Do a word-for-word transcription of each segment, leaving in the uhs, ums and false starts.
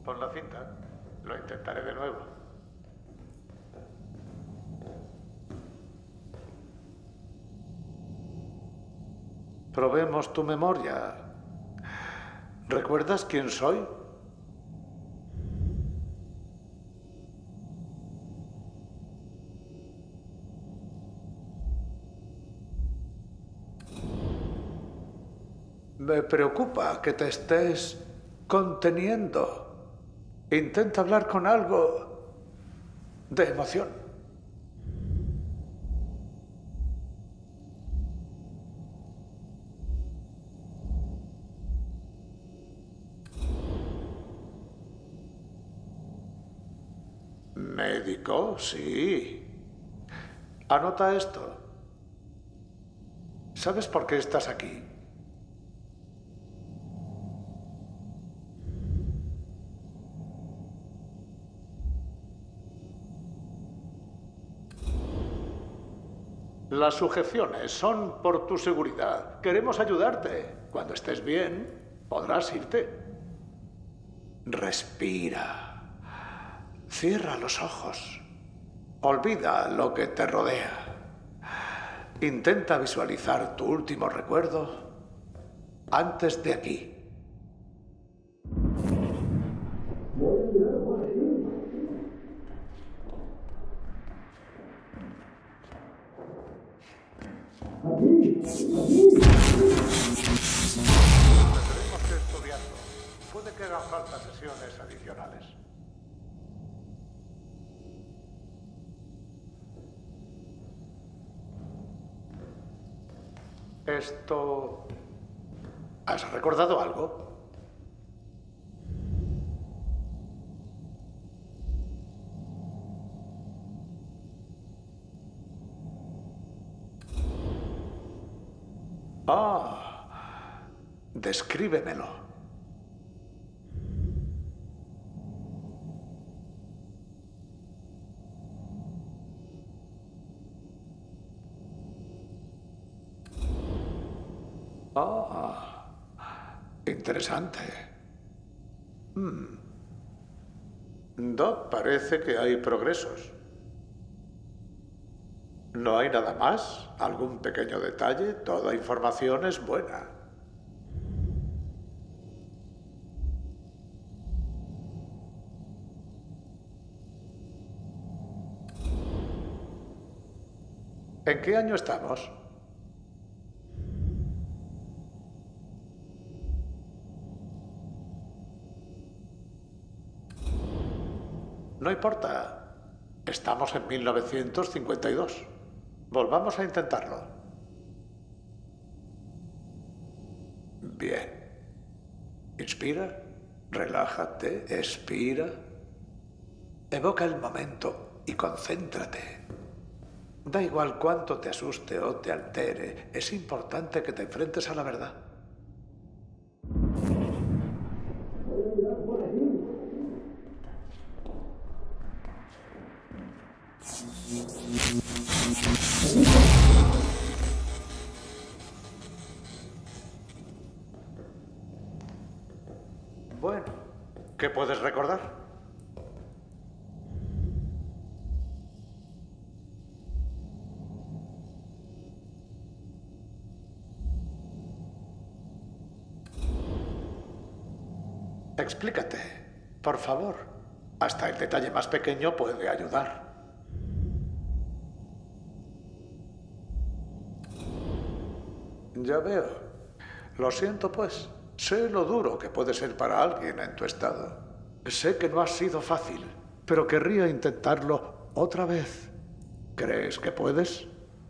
Pon la cinta. Lo intentaré de nuevo. Probemos tu memoria. ¿Recuerdas quién soy? Me preocupa que te estés conteniendo. Intenta hablar con algo de emoción. Médico, sí. Anota esto. ¿Sabes por qué estás aquí? Las sujeciones son por tu seguridad. Queremos ayudarte. Cuando estés bien, podrás irte. Respira. Cierra los ojos. Olvida lo que te rodea. Intenta visualizar tu último recuerdo antes de aquí. Tendremos que estudiarlo. Puede que hagan falta sesiones adicionales. Esto... ¿Has recordado algo? Ah, descríbemelo. Ah, interesante. Hmm. Doc, parece que hay progresos. ¿No hay nada más? ¿Algún pequeño detalle? Toda información es buena. ¿En qué año estamos? No importa. Estamos en mil novecientos cincuenta y dos. Volvamos a intentarlo. Bien. Inspira, relájate, expira. Evoca el momento y concéntrate. Da igual cuánto te asuste o te altere, es importante que te enfrentes a la verdad. Bueno, ¿qué puedes recordar? Explícate, por favor. Hasta el detalle más pequeño puede ayudar. Ya veo. Lo siento, pues. Sé lo duro que puede ser para alguien en tu estado. Sé que no ha sido fácil, pero querría intentarlo otra vez. ¿Crees que puedes?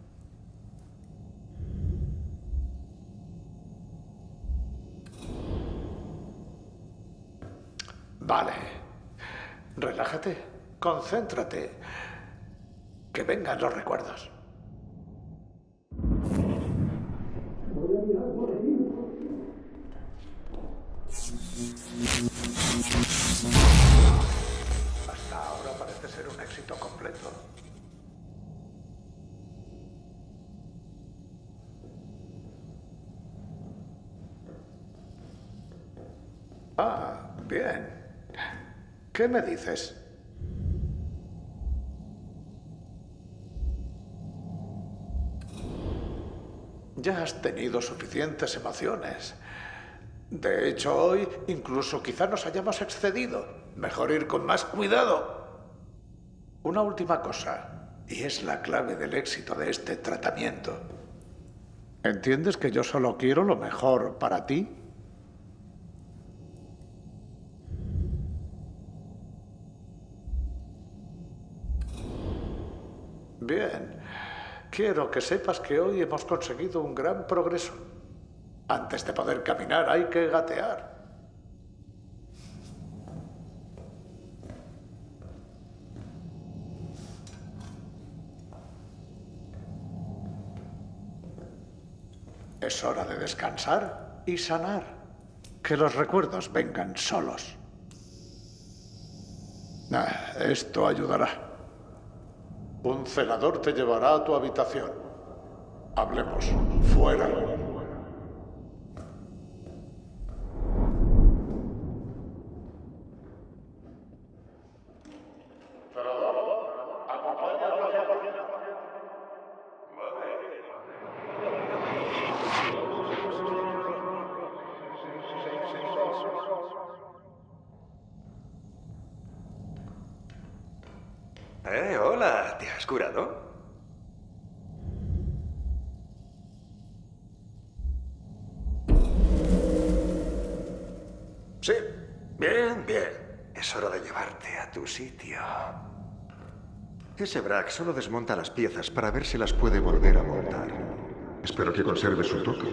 Vale. Relájate. Concéntrate. Que vengan los recuerdos. Hasta ahora parece ser un éxito completo. Ah, bien. ¿Qué me dices? Ya has tenido suficientes emociones. De hecho, hoy incluso quizá nos hayamos excedido. Mejor ir con más cuidado. Una última cosa, y es la clave del éxito de este tratamiento. ¿Entiendes que yo solo quiero lo mejor para ti? Bien. Quiero que sepas que hoy hemos conseguido un gran progreso. Antes de poder caminar hay que gatear. Es hora de descansar y sanar. Que los recuerdos vengan solos. Ah, esto ayudará. Un celador te llevará a tu habitación. Hablemos. Fuera. Eh, hola, ¿te has curado? Sí, bien, bien. Es hora de llevarte a tu sitio. Ese Brack solo desmonta las piezas para ver si las puede volver a montar. Espero que conserve su toque.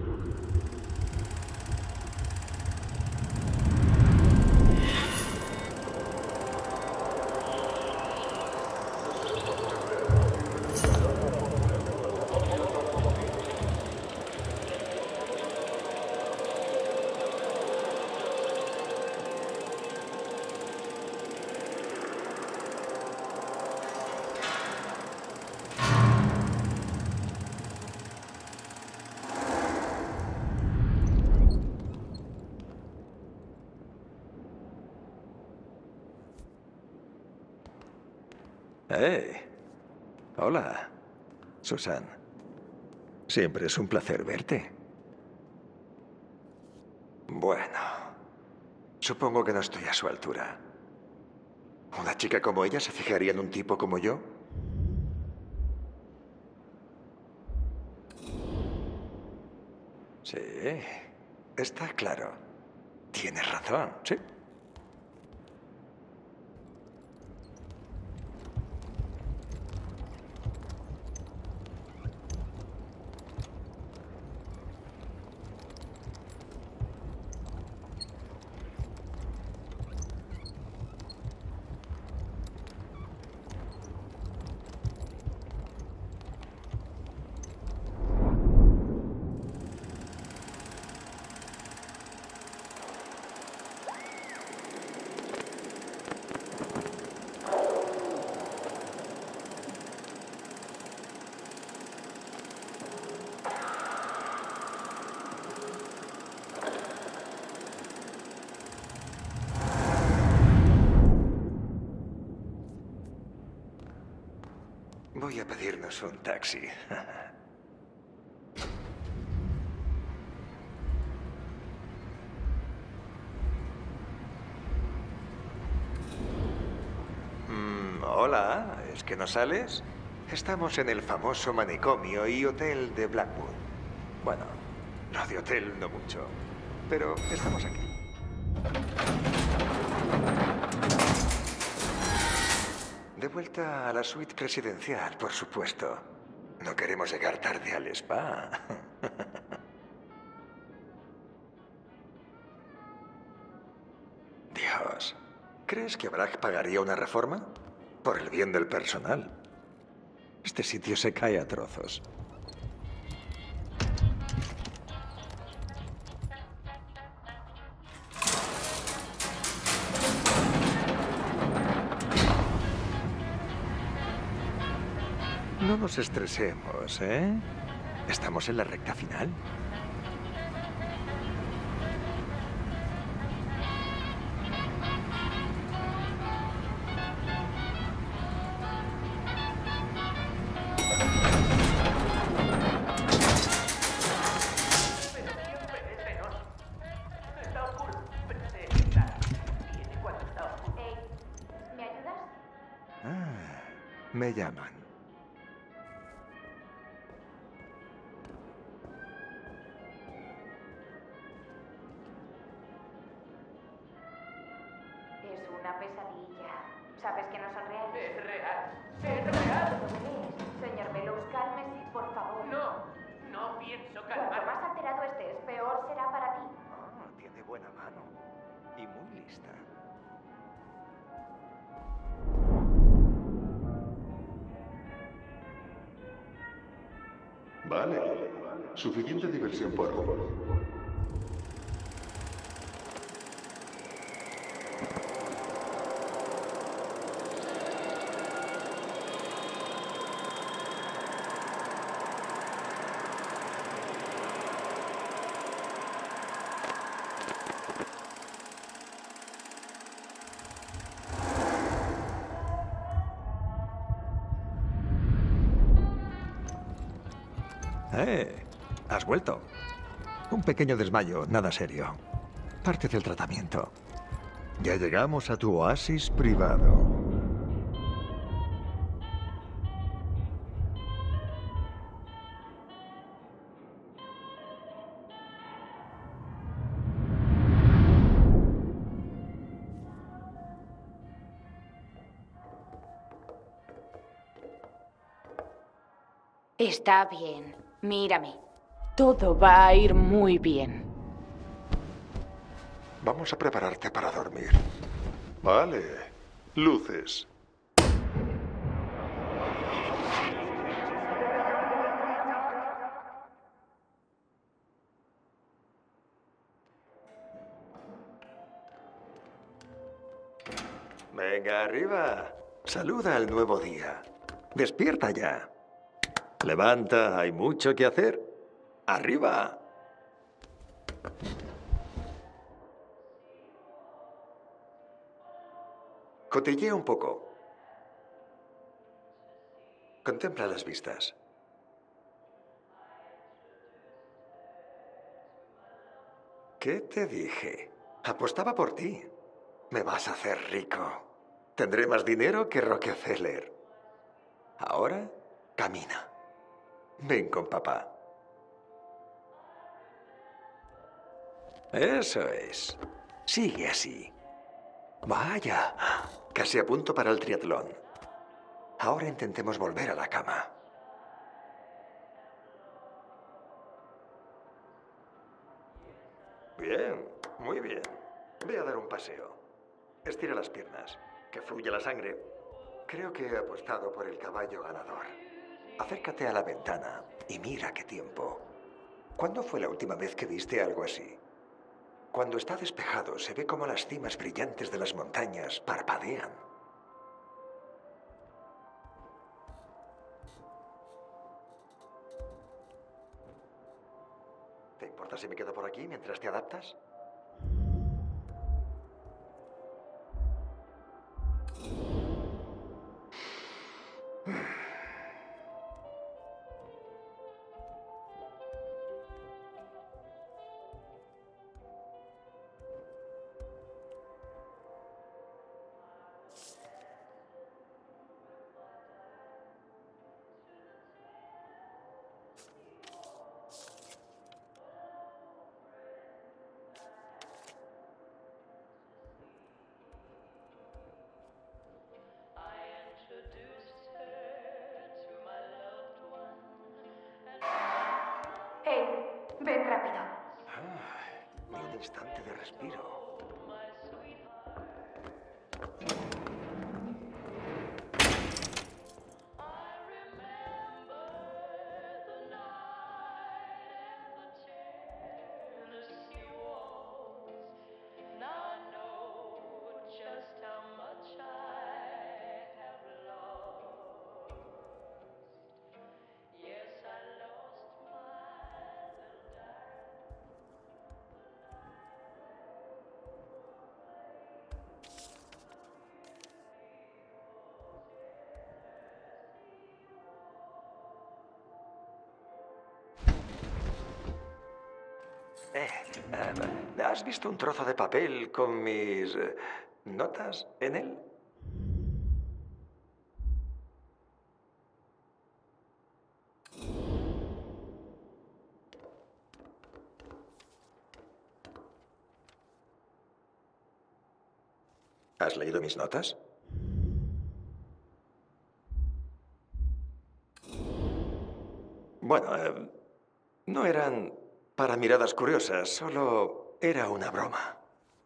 ¡Hey! Hola, Susan. Siempre es un placer verte. Bueno, supongo que no estoy a su altura. ¿Una chica como ella se fijaría en un tipo como yo? Sí, está claro. Tienes razón, sí. Voy a pedirnos un taxi. mm, hola, ¿es que no sales? Estamos en el famoso manicomio y hotel de Blackwood. Bueno, lo de hotel no mucho, pero estamos aquí. De vuelta a la suite presidencial, por supuesto. No queremos llegar tarde al spa. Dios, ¿crees que Brack pagaría una reforma? Por el bien del personal. Este sitio se cae a trozos. No nos estresemos, ¿eh? Estamos en la recta final. Me llaman. Es una pesadilla. ¿Sabes que no son reales? Es real. Es real. Señor Bellows, cálmese, por favor. No, no pienso Cuanto calmar. más alterado estés, peor será para ti. Ah, tiene buena mano. Y muy lista. Vale. Suficiente diversión por hoy. Eh, has vuelto. Un pequeño desmayo, nada serio. Parte del tratamiento. Ya llegamos a tu oasis privado. Está bien. Mírame. Todo va a ir muy bien. Vamos a prepararte para dormir. Vale. Luces. Venga, arriba. Saluda al nuevo día. Despierta ya. Levanta, hay mucho que hacer. ¡Arriba! Cotillea un poco. Contempla las vistas. ¿Qué te dije? Apostaba por ti. Me vas a hacer rico. Tendré más dinero que Rockefeller. Ahora, camina. Ven con papá. Eso es. Sigue así. Vaya. Casi a punto para el triatlón. Ahora intentemos volver a la cama. Bien, muy bien. Ve a dar un paseo. Estira las piernas. Que fluya la sangre. Creo que he apostado por el caballo ganador. Acércate a la ventana y mira qué tiempo. ¿Cuándo fue la última vez que viste algo así? Cuando está despejado, se ve como las cimas brillantes de las montañas parpadean. ¿Te importa si me quedo por aquí mientras te adaptas? Hey, ven rápido. Ah, ni un instante de respiro. Eh, eh, ¿has visto un trozo de papel con mis eh, notas en él? ¿Has leído mis notas? Bueno, eh, no eran para miradas curiosas, solo era una broma.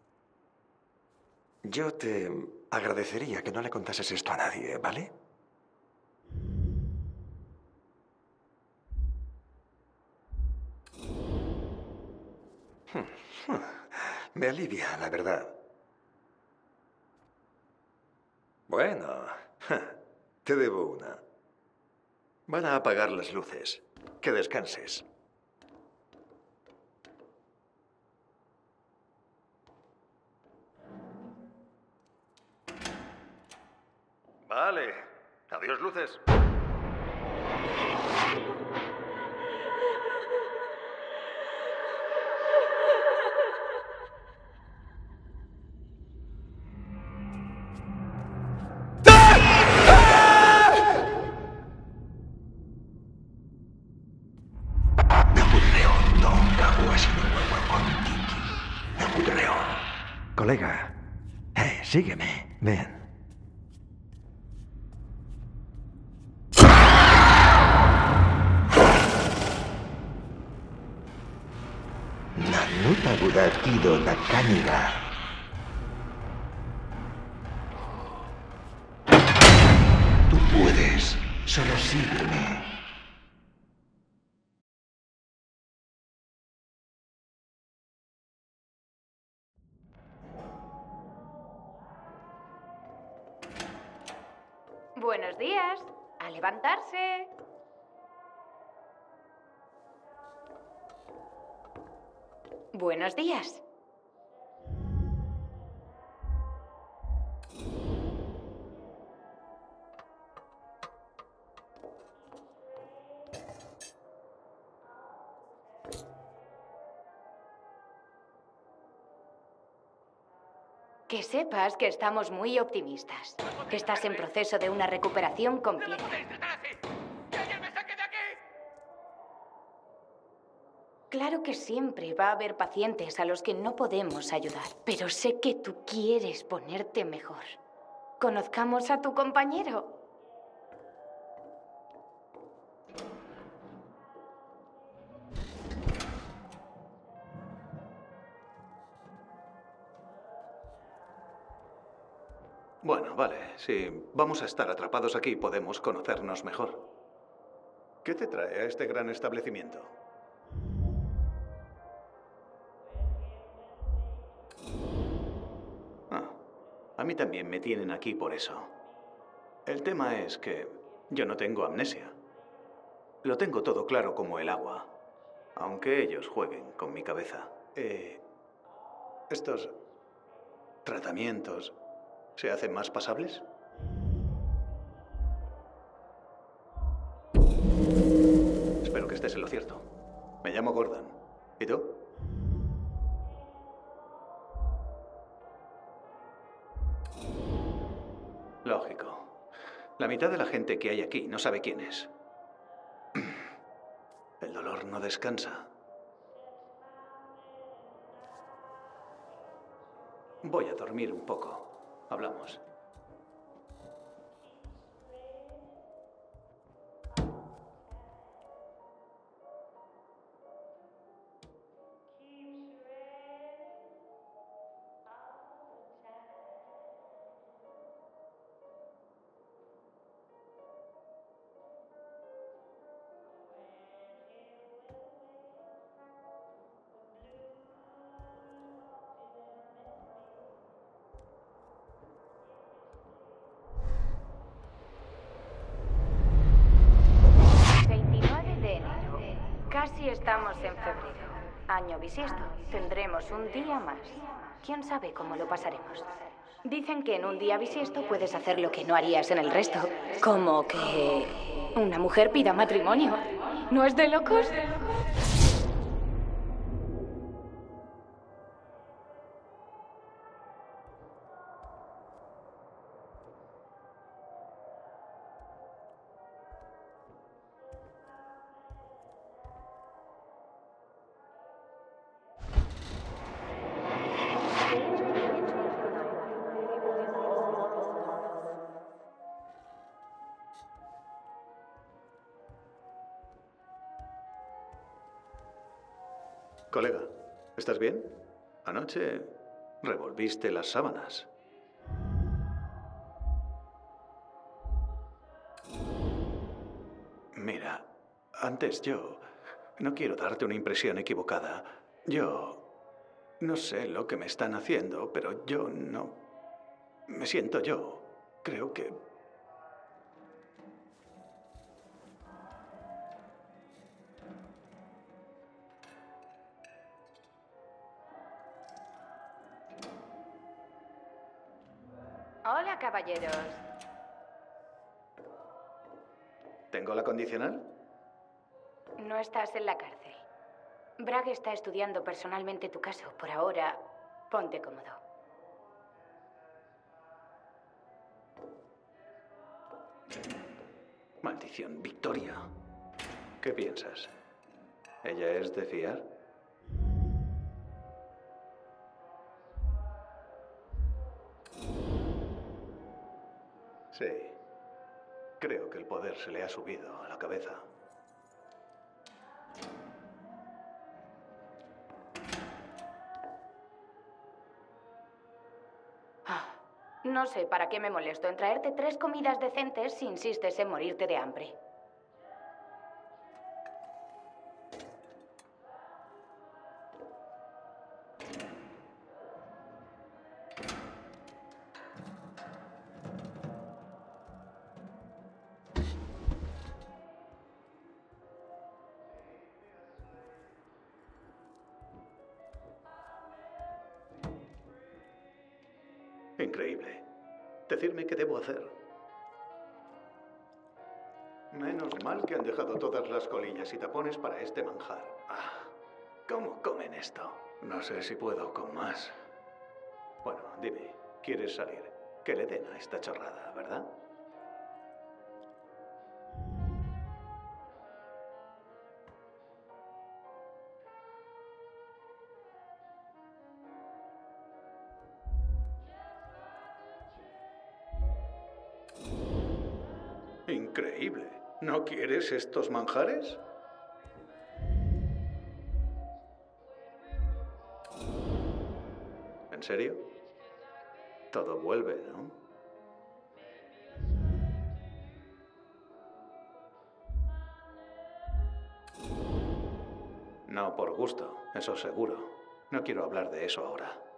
Yo te agradecería que no le contases esto a nadie, ¿vale? Me alivia, la verdad. Bueno, te debo una. Van a apagar las luces. Que descanses. Vale. Adiós, luces. Colega, eh, sígueme. Ven. Nanuta Budakido Nakaniga. Tú puedes. Solo sígueme. Buenos días. A levantarse. Buenos días. Que sepas que estamos muy optimistas. Que estás en proceso de una recuperación completa. Claro que siempre va a haber pacientes a los que no podemos ayudar, pero sé que tú quieres ponerte mejor. Conozcamos a tu compañero. Bueno, vale. Si vamos a estar atrapados aquí, podemos conocernos mejor. ¿Qué te trae a este gran establecimiento? Ah, a mí también me tienen aquí por eso. El tema es que yo no tengo amnesia. Lo tengo todo claro como el agua, aunque ellos jueguen con mi cabeza. Eh, estos tratamientos se hacen más pasables. Espero que estés en lo cierto. Me llamo Gordon. ¿Y tú? Lógico. La mitad de la gente que hay aquí no sabe quién es. El dolor no descansa. Voy a dormir un poco. Hablamos. Casi estamos en febrero. Año bisiesto. Tendremos un día más. ¿Quién sabe cómo lo pasaremos? Dicen que en un día bisiesto puedes hacer lo que no harías en el resto. Como que una mujer pida matrimonio. ¿No es de locos? Colega, ¿estás bien? Anoche revolviste las sábanas. Mira, antes yo... No quiero darte una impresión equivocada. Yo... No sé lo que me están haciendo, pero yo no... Me siento yo. Creo que... Hola, caballeros. ¿Tengo la condicional? No estás en la cárcel. Bragg está estudiando personalmente tu caso. Por ahora, ponte cómodo. Maldición, Victoria. ¿Qué piensas? ¿Ella es de fiar? Sí. Creo que el poder se le ha subido a la cabeza. Ah, no sé para qué me molesto en traerte tres comidas decentes si insistes en morirte de hambre. Increíble. Decidme qué debo hacer. Menos mal que han dejado todas las colillas y tapones para este manjar. Ah, ¿cómo comen esto? No sé si puedo con más. Bueno, dime, ¿quieres salir? Que le den a esta chorrada, ¿verdad? Increíble. ¿No quieres estos manjares? ¿En serio? Todo vuelve, ¿no? No por gusto, eso seguro. No quiero hablar de eso ahora.